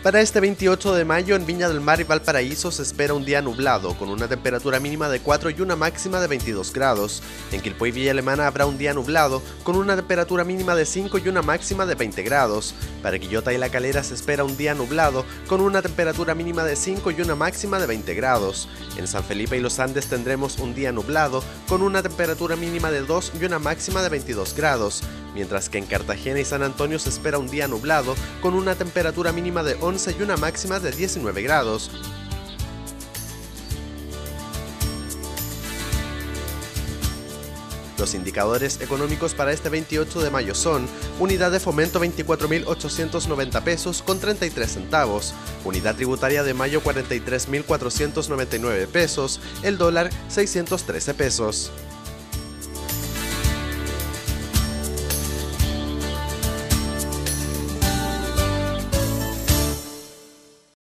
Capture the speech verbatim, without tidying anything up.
Para este veintiocho de mayo en Viña del Mar y Valparaíso se espera un día nublado, con una temperatura mínima de cuatro y una máxima de veintidós grados. En Quilpué y Villa Alemana habrá un día nublado, con una temperatura mínima de cinco y una máxima de veinte grados. Para Quillota y La Calera se espera un día nublado, con una temperatura mínima de cinco y una máxima de veinte grados. En San Felipe y Los Andes tendremos un día nublado, con una temperatura mínima de dos y una máxima de veintidós grados. Mientras que en Cartagena y San Antonio se espera un día nublado, con una temperatura mínima de once y una máxima de diecinueve grados. Los indicadores económicos para este veintiocho de mayo son: unidad de fomento veinticuatro mil ochocientos noventa pesos con treinta y tres centavos, unidad tributaria de mayo cuarenta y tres mil cuatrocientos noventa y nueve pesos, el dólar seiscientos trece pesos.